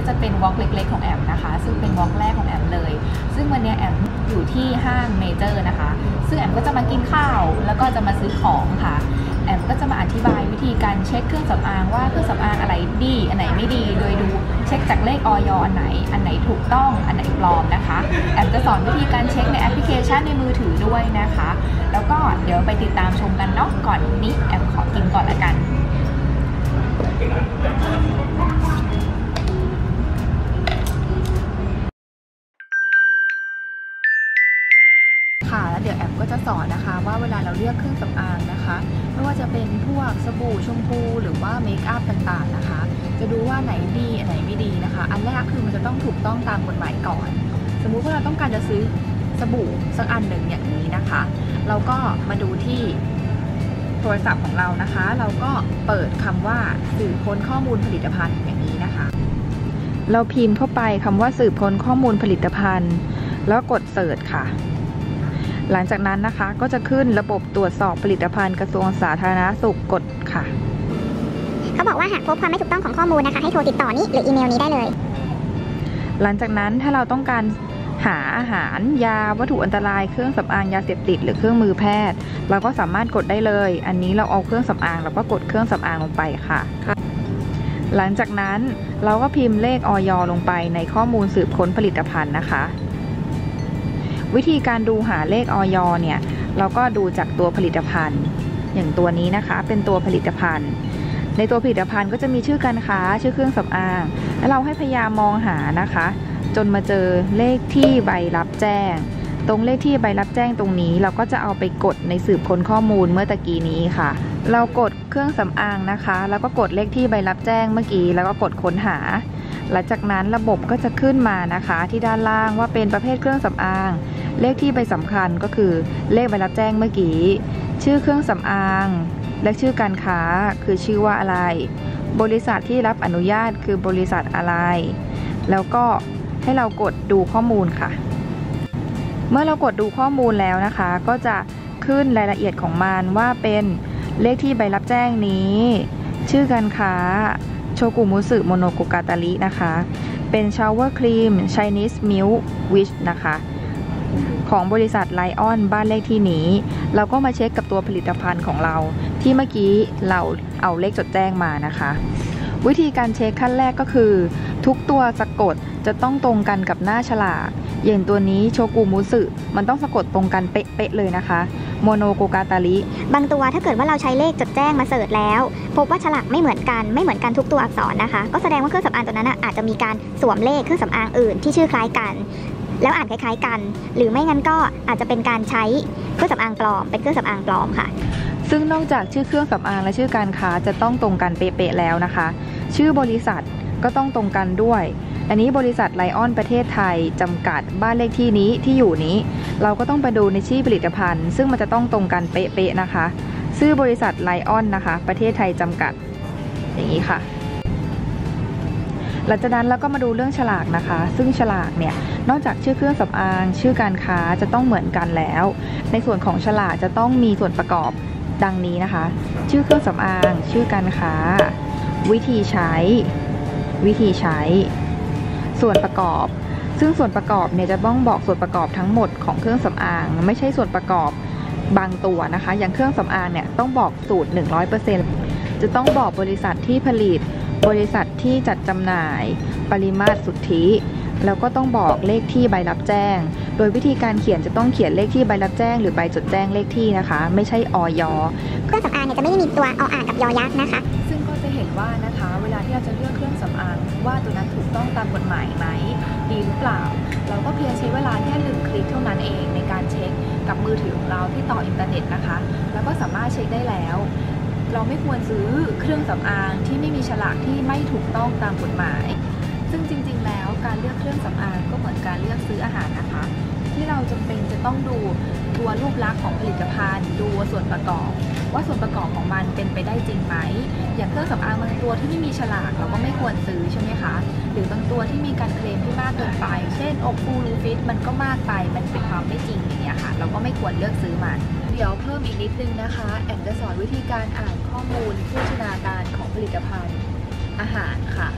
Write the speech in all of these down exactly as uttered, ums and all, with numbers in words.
จะเป็นวอล์กเล็กๆของแอมนะคะซึ่งเป็นวอล์กแรกของแอมเลยซึ่งวันนี้แอมอยู่ที่ห้างเมเจอร์นะคะซึ่งแอมก็จะมากินข้าวแล้วก็จะมาซื้อของค่ะแอมก็จะมาอธิบายวิธีการเช็คเครื่องสำอางว่าเครื่องสำอางอะไรดีอันไหนไม่ดีโดยดูเช็คจากเลขออยอันไหนอันไหนถูกต้องอันไหนปลอมนะคะแอมจะสอนวิธีการเช็คในแอปพลิเคชันในมือถือด้วยนะคะแล้วก็เดี๋ยวไปติดตามชมกันเนาะก่อนนี้แอมขอกินก่อนละกันค่ะแล้วเดี๋ยวแอมก็จะสอนนะคะว่าเวลาเราเลือกเครื่องสำอางนะคะไม่ว่าจะเป็นพวกสบู่ชมพูหรือว่าเมคอัพต่างๆนะคะจะดูว่าไหนดีอันไหนไม่ดีนะคะอันแรกคือมันจะต้องถูกต้องตามกฎหมายก่อนสมมุติว่าเราต้องการจะซื้อสบู่สักอันหนึ่งอย่างนี้นะคะเราก็มาดูที่โทรศัพท์ของเรานะคะเราก็เปิดคำว่าสืบค้นข้อมูลผลิตภัณฑ์อย่างนี้นะคะเราพิมพ์เข้าไปคำว่าสืบค้นข้อมูลผลิตภัณฑ์แล้วกดเสิร์ชค่ะหลังจากนั้นนะคะก็จะขึ้นระบบตรวจสอบผลิตภัณฑ์กระทรวงสาธารณสุขกดค่ะเขาบอกว่าหากพบความไม่ถูกต้องของข้อมูลนะคะให้โทรติดต่อนี้หรืออีเมลนี้ได้เลยหลังจากนั้นถ้าเราต้องการหาอาหารยาวัตถุอันตรายเครื่องสำอางยาเสพติดหรือเครื่องมือแพทย์เราก็สามารถกดได้เลยอันนี้เราเอาเครื่องสำอางเราก็กดเครื่องสำอางลงไปค่ะหลังจากนั้นเราก็พิมพ์เลขออยลงไปในข้อมูลสืบค้นผลิตภัณฑ์นะคะวิธีการดูหาเลขออยเนี่ยเราก็ดูจากตัวผลิตภัณฑ์อย่างตัวนี้นะคะเป็นตัวผลิตภัณฑ์ในตัวผลิตภัณฑ์ก็จะมีชื่อการค้าชื่อเครื่องสำอางแล้วเราให้พยายามมองหานะคะจนมาเจอเลขที่ใบรับแจ้งตรงเลขที่ใบรับแจ้งตรงนี้เราก็จะเอาไปกดในสืบค้นข้อมูลเมื่อตะกี้นี้ค่ะเรากดเครื่องสำอางนะคะแล้วก็กดเลขที่ใบรับแจ้งเมื่อกี้แล้วก็กดค้นหาหลังจากนั้นระบบก็จะขึ้นมานะคะที่ด้านล่างว่าเป็นประเภทเครื่องสำอางเลขที่ใบสำคัญก็คือเลขใบรับแจ้งเมื่อกี้ชื่อเครื่องสำอางและชื่อการค้าคือชื่อว่าอะไรบริษัทที่รับอนุญาตคือบริษัทอะไรแล้วก็ให้เรากดดูข้อมูลค่ะเมื่อเรากดดูข้อมูลแล้วนะคะก็จะขึ้นรายละเอียดของมันว่าเป็นเลขที่ใบรับแจ้งนี้ชื่อการค้าโชกุมุสึโมโนโกกาตารินะคะเป็นชาวเวอร์ครีม Chinese Milk Wish นะคะของบริษัทไลออนบ้านเลขที่นี้เราก็มาเช็คกับตัวผลิตภัณฑ์ของเราที่เมื่อกี้เราเอาเลขจดแจ้งมานะคะวิธีการเช็คขั้นแรกก็คือทุกตัวสะกดจะต้องตรงกันกับหน้าฉลากอย่างตัวนี้โชกุมุสึมันต้องสะกดตรงกันเป๊ะๆเลยนะคะโมโนโกกาตาริบางตัวถ้าเกิดว่าเราใช้เลขจดแจ้งมาเสิร์ชแล้วพบว่าฉลากไม่เหมือนกันไม่เหมือนกันทุกตัวอักษรนะคะก็แสดงว่าเครื่องสำอางตัวนั้นอาจจะมีการสวมเลขเครื่องสำอางอื่นที่ชื่อคล้ายกันแล้วอ่านคล้ายๆกันหรือไม่งั้นก็อาจจะเป็นการใช้เครื่องสำอางปลอมเป็นเครื่องสำอางปลอมค่ะซึ่งนอกจากชื่อเครื่องสำอางและชื่อการค้าจะต้องตรงกันเป๊ะๆแล้วนะคะชื่อบริษัทก็ต้องตรงกันด้วยอันนี้บริษัทไลออนประเทศไทยจำกัดบ้านเลขที่นี้ที่อยู่นี้เราก็ต้องไปดูในชื่อผลิตภัณฑ์ซึ่งมันจะต้องตรงกันเป๊ะๆนะคะชื่อบริษัทไลออนนะคะประเทศไทยจำกัดอย่างนี้ค่ะหลังจากนั้นเราก็มาดูเรื่องฉลากนะคะซึ่งฉลากเนี่ยนอกจากชื่อเครื่องสำอางชื่อการค้าจะต้องเหมือนกันแล้วในส่วนของฉลากจะต้องมีส่วนประกอบดังนี้นะคะชื่อเครื่องสำอางชื่อการค้าวิธีใช้วิธีใช้ส่วนประกอบซึ่งส่วนประกอบเนี่ยจะต้องบอกส่วนประกอบทั้งหมดของเครื่องสำอางไม่ใช่ส่วนประกอบบางตัวนะคะอย่างเครื่องสำอางเนี่ยต้องบอกสูตร หนึ่งร้อยเปอร์เซ็นต์ จะต้องบอกบริษัทที่ผลิตบริษัทที่จัดจำหน่ายปริมาตรสุทธิแล้วก็ต้องบอกเลขที่ใบรับแจ้งโดยวิธีการเขียนจะต้องเขียนเลขที่ใบรับแจ้งหรือใบจดแจ้งเลขที่นะคะไม่ใช่ออยเครื่องสำอางเนี่ยจะไม่ได้มีตัวออ่างกับยอยักษ์นะคะซึ่งก็จะเห็นว่านะคะเวลาที่เราจะเลือกเครื่องสำอางว่าตัวนั้นถูกต้องตามกฎหมายไหมดีหรือเปล่าเราก็เพียงใช้เวลาแค่หนึ่งคลิกเท่านั้นเองในการเช็คกับมือถือของเราที่ต่ออินเทอร์เน็ตนะคะแล้วก็สามารถเช็คได้แล้วเราไม่ควรซื้อเครื่องสำอางที่ไม่มีฉลากที่ไม่ถูกต้องตามกฎหมายซึ่งจริงๆแล้วการเลือกเครื่องสำอางก็เหมือนการเลือกซื้ออาหารนะคะที่เราจำเป็นจะต้องดูตัวรูปลักษณ์ของผลิตภัณฑ์ดูส่วนประกอบว่าส่วนประกอบของมันเป็นไปได้จริงไหมอย่างเครื่องสำอางบางตัวที่ไม่มีฉลากเราก็ไม่ควรซื้อใช่ไหมคะหรือบางตัวที่มีการเคลมที่มากเกินไปเช่นอกฟูรูฟิตมันก็มากไปมันเป็นความไม่จริงอย่างเงี้ยค่ะเราก็ไม่ควรเลือกซื้อมันเดี๋ยวเพิ่มอีกนิดนึงนะคะแอมจะสอนวิธีการอ่านข้อมูลโภชนาการของผลิตภัณฑ์อาหารค่ะ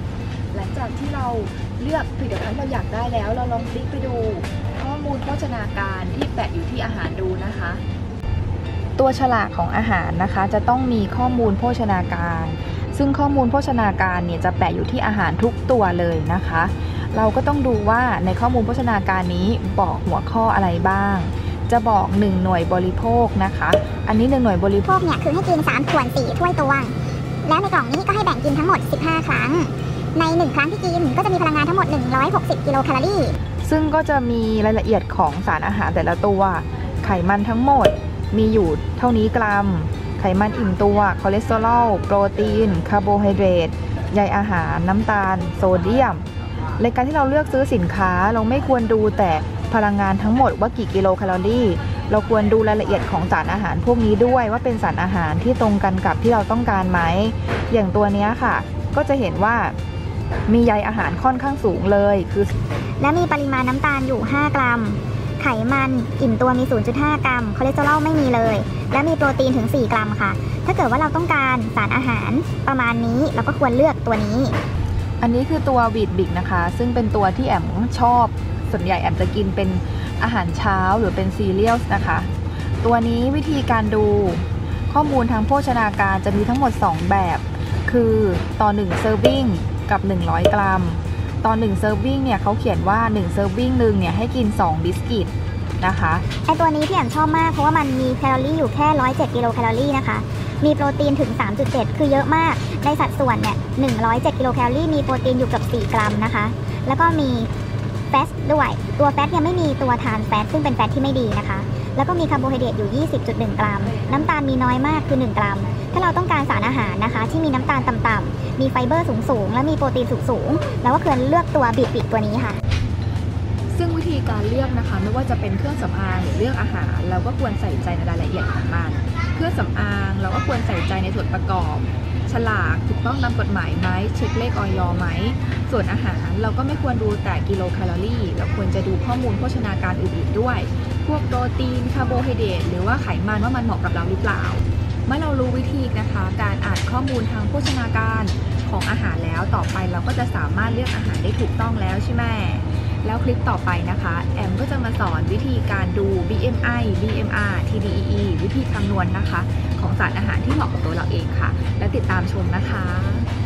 หลังจากที่เราเลือกผลิตภัณฑ์เราอยากได้แล้วเราลองคลิกไปดูข้อมูลโภชนาการที่แปะอยู่ที่อาหารดูนะคะ ตัวฉลากของอาหารนะคะจะต้องมีข้อมูลโภชนาการซึ่งข้อมูลโภชนาการเนี่ยจะแปะอยู่ที่อาหารทุกตัวเลยนะคะเราก็ต้องดูว่าในข้อมูลโภชนาการนี้บอกหัวข้ออะไรบ้างจะบอกหนึ่งหน่วยบริโภคนะคะอันนี้หนึ่งหน่วยบริโภพวคกเนี่ยคือให้กินสามขวดสี่ถ้วยตวงแล้วในกล่องนี้ก็ให้แบ่งกินทั้งหมดสิบห้าครั้งในหนึ่งครั้งที่กินก็จะมีพลังงานทั้งหมดหนึ่งร้อยหกสิบกิโลแคลอรี่ซึ่งก็จะมีรายละเอียดของสารอาหารแต่ละตัวไขมันทั้งหมดมีอยู่เท่านี้กรัมไขมันอิ่มตัวคอเลสเตอรอลโปรตีนคาร์โบไฮเดรตใยอาหารน้ำตาลโซเดียมในการที่เราเลือกซื้อสินค้าเราไม่ควรดูแต่พลังงานทั้งหมดว่ากี่กิโลแคลอรี่เราควรดูรายละเอียดของสารอาหารพวกนี้ด้วยว่าเป็นสารอาหารที่ตรงกันกับที่เราต้องการไหมอย่างตัวนี้ค่ะก็จะเห็นว่ามีใยอาหารค่อนข้างสูงเลยคือและมีปริมาณน้ำตาลอยู่ห้ากรัมไขมันอิ่มตัวมี ศูนย์จุดห้า กรัมคอเลสเตอรอลไม่มีเลยและมีโปรตีนถึงสี่กรัมค่ะถ้าเกิดว่าเราต้องการสารอาหารประมาณนี้เราก็ควรเลือกตัวนี้อันนี้คือตัววีทบิกนะคะซึ่งเป็นตัวที่แอมชอบส่วนใหญ่แอมจะกินเป็นอาหารเช้าหรือเป็นซีเรียลนะคะตัวนี้วิธีการดูข้อมูลทางโภชนาการจะมีทั้งหมดสองแบบคือต่อหนึ่งเซอร์วิงกับหนึ่งร้อยกรัมตอนหนึ่งเซอร์วิงเนี่ยเขาเขียนว่าหนึ่งเซอร์วิงหนึ่งเนี่ยให้กินสองบิสกิตนะคะไอตัวนี้ที่แอมชอบมากเพราะว่ามันมีแคลอรี่อยู่แค่หนึ่งร้อยเจ็ดกิโลแคลอรี่นะคะมีโปรตีนถึง สามจุดเจ็ด คือเยอะมากในสัดส่วนเนี่ยหนึ่งร้อยเจ็ดกิโลแคลอรี่มีโปรตีนอยู่เกือบสี่กรัมนะคะแล้วก็มีแฟตด้วยตัวแฟตยังไม่มีตัวทานแฟตซึ่งเป็นแฟตที่ไม่ดีนะคะแล้วก็มีคาร์โบไฮเดรตอยู่ ยี่สิบจุดหนึ่ง กรัมน้ำตาลมีน้อยมากคือหนึ่งกรัมถ้าเราต้องการสารอาหารนะคะที่มีน้ำตาลต่ำๆมีไฟเบอร์สูงๆและมีโปรตีนสูงๆแล้วก็ควรเลือกตัวบีทบิกตัวนี้ค่ะซึ่งวิธีการเลือกนะคะไม่ว่าจะเป็นเครื่องสำอางหรือเลือกอาหารเราก็ควรใส่ใจในรายละเอียดของมันเครื่องสำอางเราก็ควรใส่ใจในส่วนประกอบฉลากถูกต้องตามกฎหมายไหมเช็คเลขออยไหมส่วนอาหารเราก็ไม่ควรดูแต่กิโลแคลอรี่เราควรจะดูข้อมูลโภชนาการอื่นๆด้วยพวกโปรตีนคาร์โบไฮเดรตหรือว่าไขมันว่ามันเหมาะกับเราหรือเปล่าเมื่อเรารู้วิธีนะคะการอ่านข้อมูลทางโภชนาการของอาหารแล้วต่อไปเราก็จะสามารถเลือกอาหารได้ถูกต้องแล้วใช่ไหมแล้วคลิปต่อไปนะคะแอมก็จะมาสอนวิธีการดู บี เอ็ม ไอ บี เอ็ม อาร์ ที ดี อี อี วิธีคำนวณนะคะของสารอาหารที่เหมาะกับตัวเราเองค่ะและติดตามชมนะคะ